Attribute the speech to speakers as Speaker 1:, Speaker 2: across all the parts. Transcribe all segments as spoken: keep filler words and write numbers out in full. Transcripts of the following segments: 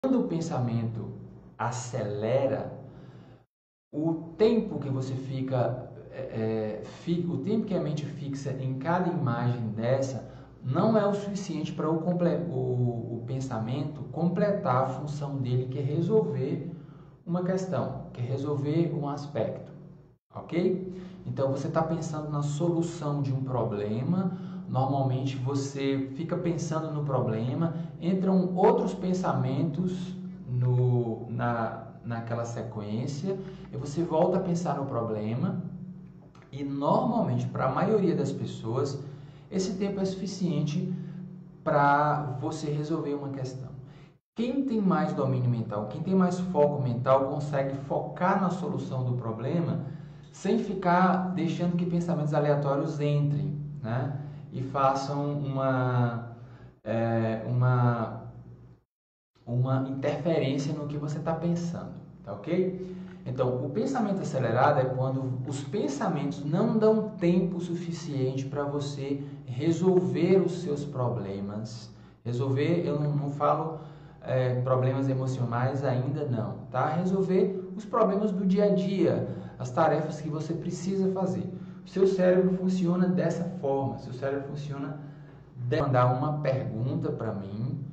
Speaker 1: Quando o pensamento acelera, o tempo que você fica, é, é, fica, o tempo que a mente fixa em cada imagem dessa não é o suficiente para o, o, o pensamento completar a função dele, que é resolver uma questão, que é resolver um aspecto, ok? Então você está pensando na solução de um problema. Normalmente você fica pensando no problema, entram outros pensamentos no, na, naquela sequência, e você volta a pensar no problema, e normalmente, para a maioria das pessoas, esse tempo é suficiente para você resolver uma questão. Quem tem mais domínio mental, quem tem mais foco mental, consegue focar na solução do problema sem ficar deixando que pensamentos aleatórios entrem, né? E façam uma, é, uma, uma interferência no que você está pensando, tá ok? Então, o pensamento acelerado é quando os pensamentos não dão tempo suficiente para você resolver os seus problemas. Resolver, eu não, não falo é, problemas emocionais ainda não, tá? Resolver os problemas do dia a dia, as tarefas que você precisa fazer. O seu cérebro funciona dessa forma, seu cérebro funciona de mandar uma pergunta para mim.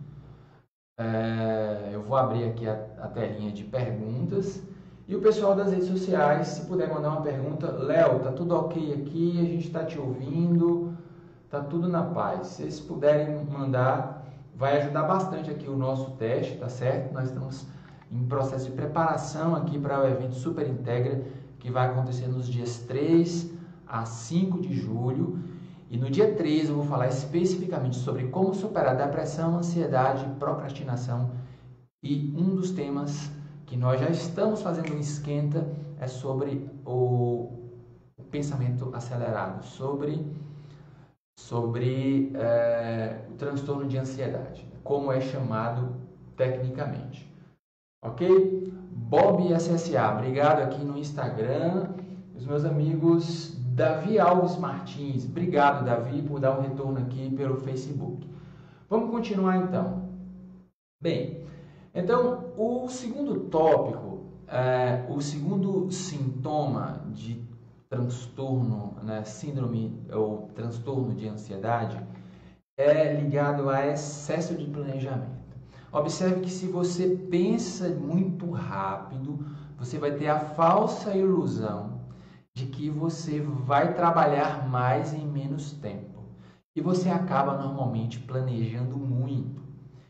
Speaker 1: É, eu vou abrir aqui a, a telinha de perguntas. E o pessoal das redes sociais, se puder mandar uma pergunta, Léo, tá tudo ok aqui, a gente está te ouvindo, tá tudo na paz. Se vocês puderem mandar, vai ajudar bastante aqui o nosso teste, tá certo? Nós estamos em processo de preparação aqui para o evento Super Integra, que vai acontecer nos dias três a cinco de julho. E no dia três eu vou falar especificamente sobre como superar depressão, ansiedade, procrastinação, e um dos temas que nós já estamos fazendo um esquenta é sobre o, o pensamento acelerado, sobre, sobre é, o transtorno de ansiedade, como é chamado tecnicamente. Ok? Bob S S A, obrigado aqui no Instagram. Os meus amigos Davi Alves Martins, obrigado Davi por dar um retorno aqui pelo Facebook. Vamos continuar então. Bem, então, o segundo tópico, é, o segundo sintoma de transtorno, né, síndrome ou transtorno de ansiedade, é ligado a excesso de planejamento. Observe que se você pensa muito rápido, você vai ter a falsa ilusão de que você vai trabalhar mais em menos tempo. E você acaba normalmente planejando muito.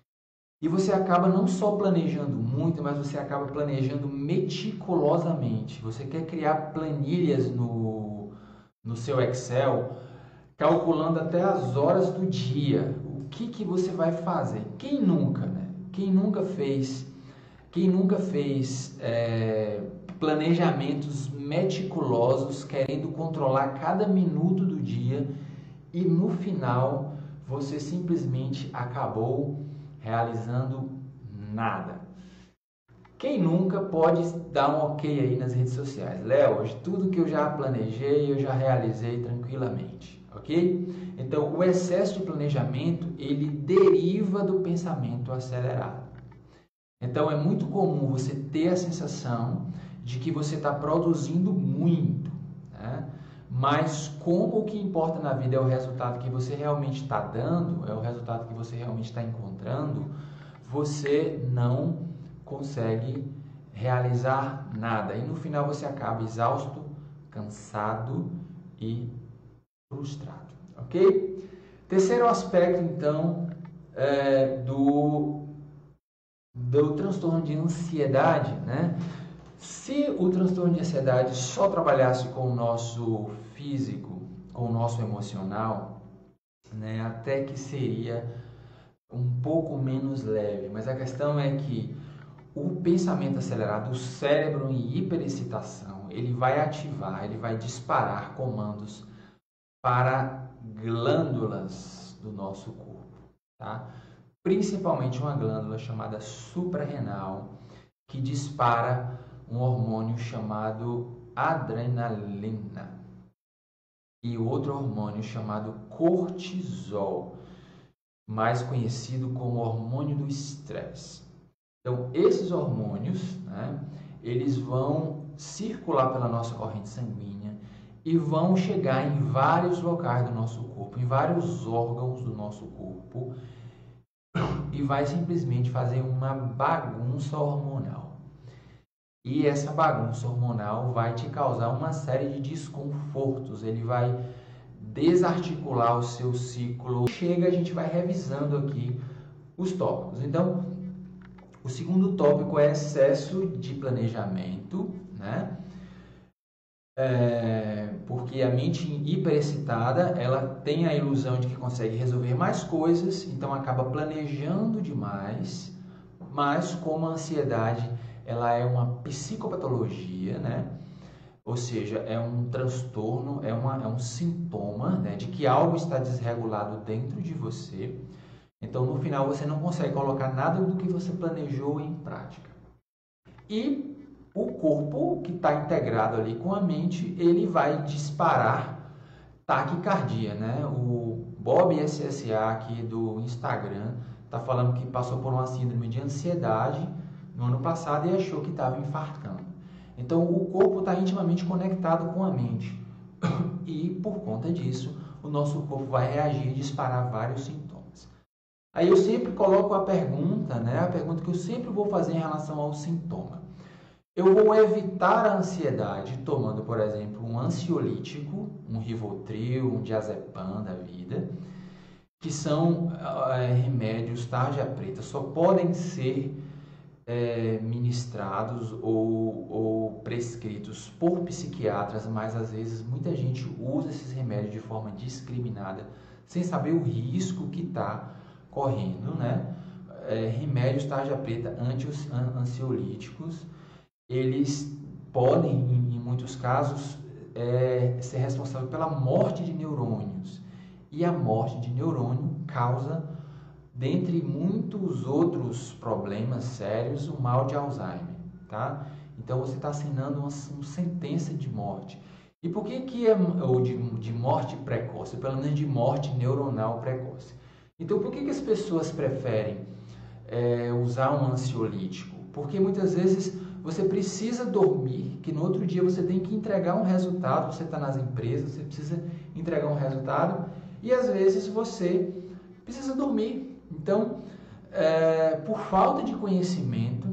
Speaker 1: E você acaba não só planejando muito, mas você acaba planejando meticulosamente. Você quer criar planilhas no, no seu Excel, calculando até as horas do dia. O que, que você vai fazer? Quem nunca, né? Quem nunca fez, quem nunca fez é, planejamentos meticulosos, querendo controlar cada minuto do dia, e no final você simplesmente acabou realizando nada. Quem nunca pode dar um ok aí nas redes sociais? Léo, hoje tudo que eu já planejei, eu já realizei tranquilamente, ok? Então, o excesso de planejamento, ele deriva do pensamento acelerado. Então, é muito comum você ter a sensação de que você está produzindo muito, né? Mas como o que importa na vida é o resultado que você realmente está dando, é o resultado que você realmente está encontrando, você não consegue realizar nada. E no final você acaba exausto, cansado e frustrado. Ok? Terceiro aspecto, então, é, do, do transtorno de ansiedade, né? Se o transtorno de ansiedade só trabalhasse com o nosso físico, com o nosso emocional, né, até que seria um pouco menos leve. Mas a questão é que o pensamento acelerado, o cérebro em hiperexcitação, ele vai ativar, ele vai disparar comandos para glândulas do nosso corpo, tá? Principalmente uma glândula chamada suprarrenal, que dispara um hormônio chamado adrenalina e outro hormônio chamado cortisol, mais conhecido como hormônio do estresse. Então, esses hormônios, né, eles vão circular pela nossa corrente sanguínea e vão chegar em vários locais do nosso corpo, em vários órgãos do nosso corpo, e vai simplesmente fazer uma bagunça hormonal. E essa bagunça hormonal vai te causar uma série de desconfortos, ele vai desarticular o seu ciclo. Chega, a gente vai revisando aqui os tópicos. Então, o segundo tópico é excesso de planejamento, né? É, porque a mente hiperexcitada, ela tem a ilusão de que consegue resolver mais coisas, então acaba planejando demais, mas como a ansiedade, ela é uma psicopatologia, né? Ou seja, é um transtorno, é, uma, é um sintoma, né, de que algo está desregulado dentro de você. Então, no final, você não consegue colocar nada do que você planejou em prática. E o corpo, que está integrado ali com a mente, ele vai disparar taquicardia, né? O Bob S S A aqui do Instagram está falando que passou por uma síndrome de ansiedade no ano passado e achou que estava infartando. Então, o corpo está intimamente conectado com a mente e, por conta disso, o nosso corpo vai reagir e disparar vários sintomas. Aí eu sempre coloco a pergunta, né? A pergunta que eu sempre vou fazer em relação ao sintoma. Eu vou evitar a ansiedade tomando, por exemplo, um ansiolítico, um Rivotril, um Diazepam da vida, que são é, remédios tarja preta, só podem ser é, ministrados ou, ou prescritos por psiquiatras, mas às vezes muita gente usa esses remédios de forma discriminada, sem saber o risco que está correndo, né? É, remédios tarja preta anti-ansiolíticos, eles podem, em, em muitos casos, é, ser responsáveis pela morte de neurônios. E a morte de neurônio causa, dentre muitos outros problemas sérios, o mal de Alzheimer, tá? Então você está assinando uma, uma sentença de morte. E por que que é ou de, de morte precoce? Pelo menos de morte neuronal precoce. Então por que que as pessoas preferem é, usar um ansiolítico? Porque muitas vezes você precisa dormir, que no outro dia você tem que entregar um resultado, você está nas empresas, você precisa entregar um resultado, e às vezes você precisa dormir. Então, é, por falta de conhecimento,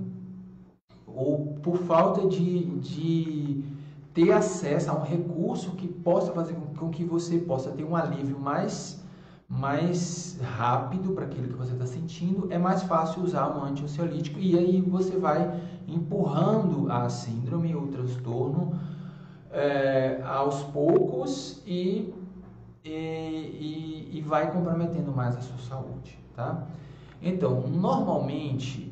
Speaker 1: ou por falta de, de ter acesso a um recurso que possa fazer com, com que você possa ter um alívio mais, mais rápido para aquilo que você está sentindo, é mais fácil usar um anti-ansiolítico, e aí você vai empurrando a síndrome ou o transtorno é, aos poucos e, e, e, e vai comprometendo mais a sua saúde, tá? Então, normalmente,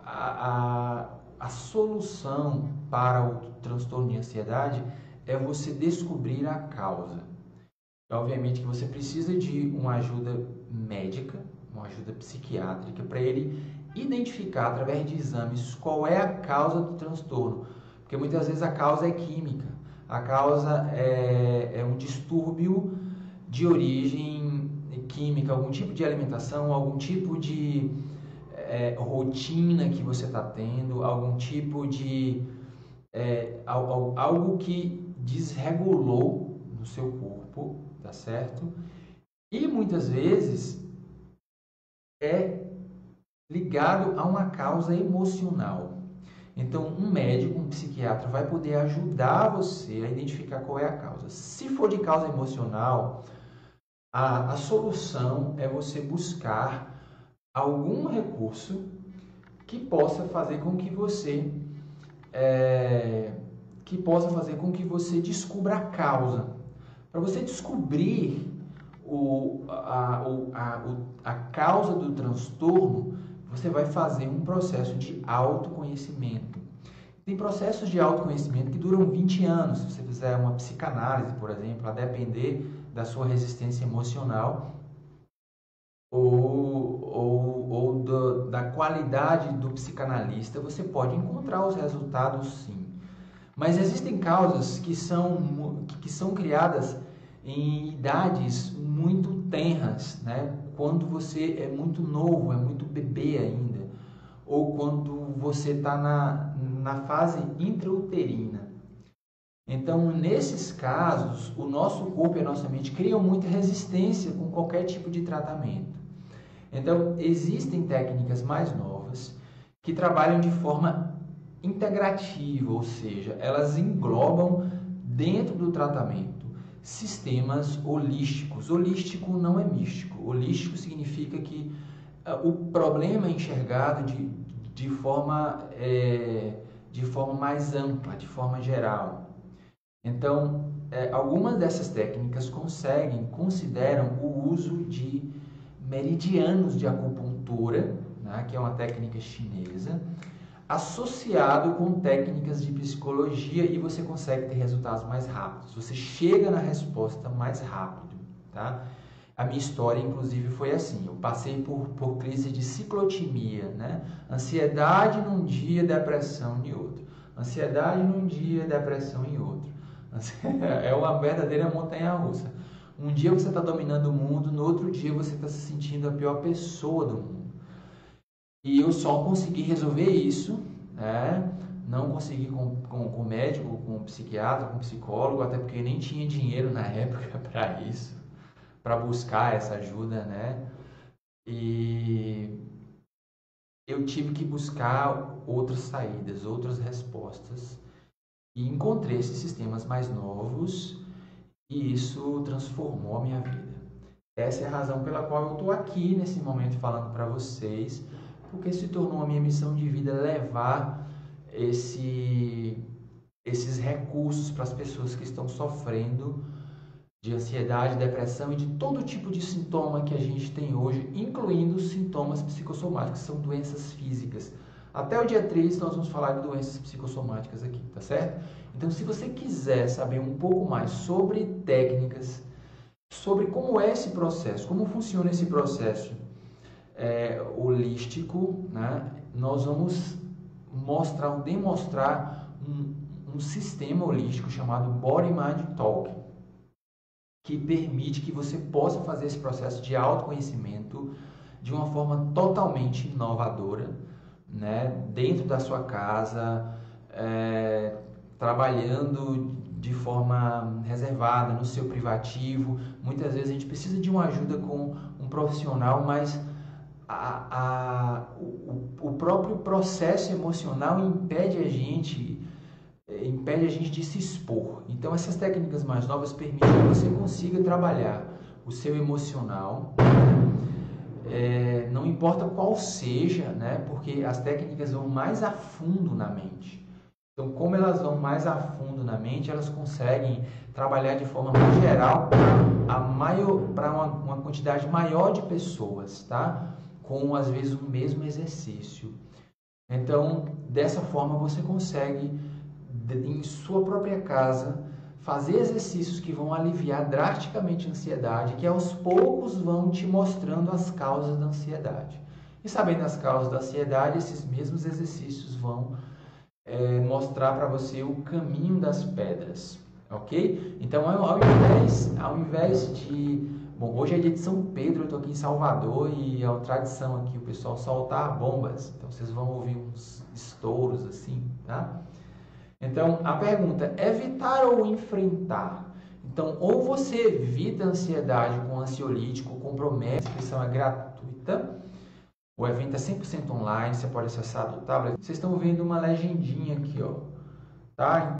Speaker 1: a, a, a solução para o transtorno de ansiedade é você descobrir a causa. Obviamente que você precisa de uma ajuda médica, uma ajuda psiquiátrica, para ele identificar através de exames qual é a causa do transtorno. Porque muitas vezes a causa é química, a causa é, é um distúrbio de origem química, algum tipo de alimentação, algum tipo de é, rotina que você está tendo, algum tipo de é, algo que desregulou no seu corpo, tá certo? E muitas vezes é ligado a uma causa emocional. Então, um médico, um psiquiatra vai poder ajudar você a identificar qual é a causa. Se for de causa emocional, a, a solução é você buscar algum recurso que possa fazer com que você é, que possa fazer com que você descubra a causa. Para você descobrir o, a, a, a causa do transtorno, você vai fazer um processo de autoconhecimento. Tem processos de autoconhecimento que duram vinte anos. Se você fizer uma psicanálise, por exemplo, a depender da sua resistência emocional ou, ou, ou do, da qualidade do psicanalista, você pode encontrar os resultados sim. Mas existem causas que são, que são criadas em idades muito tenras, né? Quando você é muito novo, é muito bebê ainda. ou quando você está na, na fase intrauterina. Então, nesses casos, o nosso corpo e a nossa mente criam muita resistência com qualquer tipo de tratamento. Então, existem técnicas mais novas que trabalham de forma integrativa, ou seja, elas englobam dentro do tratamento sistemas holísticos. Holístico não é místico. Holístico significa que uh, o problema é enxergado de, de, forma, é, de forma mais ampla, de forma geral. Então, é, algumas dessas técnicas conseguem, consideram o uso de meridianos de acupuntura, né, que é uma técnica chinesa, associado com técnicas de psicologia, e você consegue ter resultados mais rápidos. Você chega na resposta mais rápido, tá? A minha história, inclusive, foi assim. Eu passei por, por crise de ciclotimia, né? Ansiedade num dia, depressão em outro. Ansiedade num dia, depressão em outro. É uma verdadeira montanha-russa. Um dia você está dominando o mundo, no outro dia você está se sentindo a pior pessoa do mundo. E eu só consegui resolver isso, né? Não consegui com, com, com médico, com psiquiatra, com psicólogo, até porque nem tinha dinheiro na época para isso, para buscar essa ajuda, né? E eu tive que buscar outras saídas, outras respostas, e encontrei esses sistemas mais novos, e isso transformou a minha vida. Essa é a razão pela qual eu estou aqui nesse momento falando para vocês, porque se tornou a minha missão de vida levar esse, esses recursos para as pessoas que estão sofrendo de ansiedade, depressão e de todo tipo de sintoma que a gente tem hoje, incluindo os sintomas psicossomáticos, que são doenças físicas. Até o dia três nós vamos falar de doenças psicossomáticas aqui, tá certo? Então, se você quiser saber um pouco mais sobre técnicas, sobre como é esse processo, como funciona esse processo é, holístico, né? Nós vamos mostrar, demonstrar um, um sistema holístico chamado Body Mind Talk, que permite que você possa fazer esse processo de autoconhecimento de uma forma totalmente inovadora, né? Dentro da sua casa, é, trabalhando de forma reservada, no seu privativo. Muitas vezes a gente precisa de uma ajuda com um profissional, mas a, a, o, o próprio processo emocional impede a gente impede a gente de se expor. Então, essas técnicas mais novas permitem que você consiga trabalhar o seu emocional, é, não importa qual seja, né? Porque as técnicas vão mais a fundo na mente. Então, como elas vão mais a fundo na mente, elas conseguem trabalhar de forma mais geral para uma, uma quantidade maior de pessoas, tá? Com, às vezes, o mesmo exercício. Então, dessa forma, você consegue, em sua própria casa, fazer exercícios que vão aliviar drasticamente a ansiedade, que aos poucos vão te mostrando as causas da ansiedade. E sabendo as causas da ansiedade, esses mesmos exercícios vão é, mostrar para você o caminho das pedras, ok? Então, ao invés, ao invés de... Bom, hoje é dia de São Pedro, eu estou aqui em Salvador e é uma tradição aqui o pessoal soltar bombas. Então, vocês vão ouvir uns estouros assim, tá? Então, a pergunta, evitar ou enfrentar? Então, ou você evita a ansiedade com ansiolítico, compromete, a inscrição é gratuita, o evento é cem por cento online, você pode acessar do tablet. Vocês estão vendo uma legendinha aqui, ó, tá?